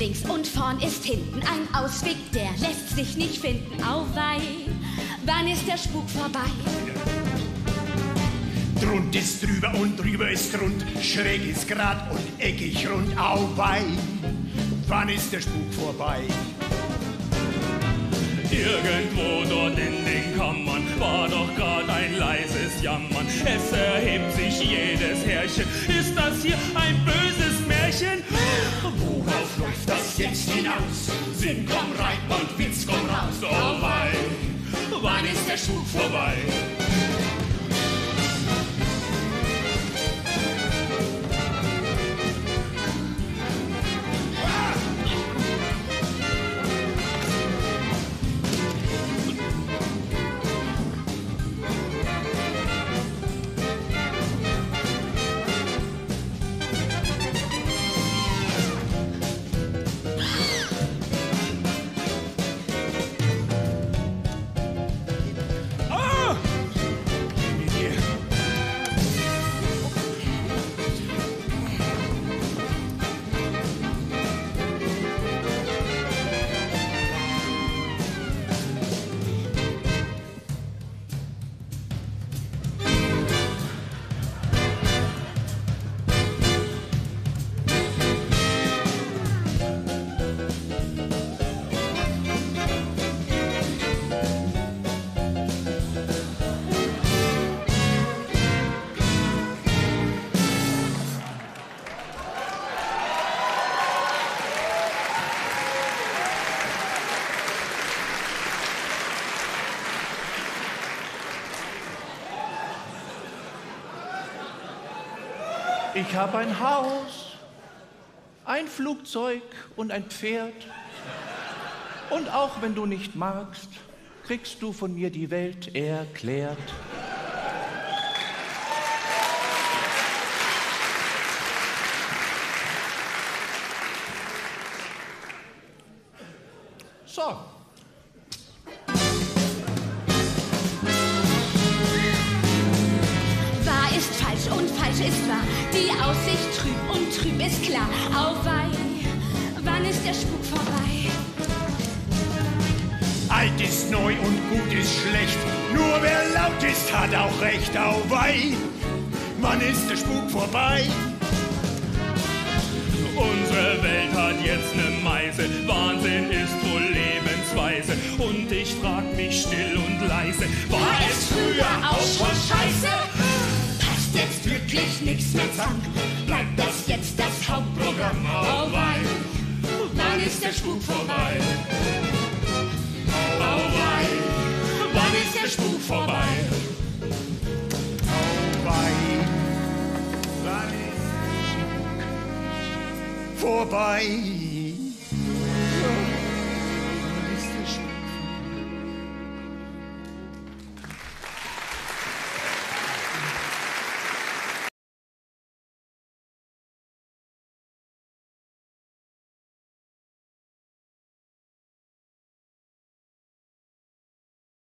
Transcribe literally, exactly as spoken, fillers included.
links und vorn ist hinten ein Ausweg, der lässt sich nicht finden. Auweih, wann ist der Spuk vorbei? Drund ist drüber und drüber ist rund, schräg ist grad und eckig rund. Auweih, wann ist der Spuk vorbei? Irgendwo dort in den Kammern war doch grad ein leises Jammern. Es erhebt sich jedes Härchen. Ist das hier ein böses Märchen? Worauf läuft das jetzt hinaus? Sinn komm rein und Witz komm raus. Oh wei, wann ist der Spuk vorbei? Ich habe ein Haus, ein Flugzeug und ein Pferd. Und auch wenn du nicht magst, kriegst du von mir die Welt erklärt. So. Wahr ist falsch und falsch ist wahr. Die Aussicht trüb und trüb ist klar. Auweih, wann ist der Spuk vorbei? Alt ist neu und gut ist schlecht. Nur wer laut ist, hat auch recht. Auweih, wann ist der Spuk vorbei? Unsere Welt hat jetzt ne Meise, Wahnsinn ist wohl Lebensweise. Und ich frag mich still und leise, war es früher auch schon scheiße? Passt jetzt wirklich nix mehr zusammen? Bleibt das jetzt das Hauptprogramm? Auweih, wann ist der Spuk vorbei? Auweih, wann ist der Spuk vorbei? Auweih, wann ist der Spuk vorbei?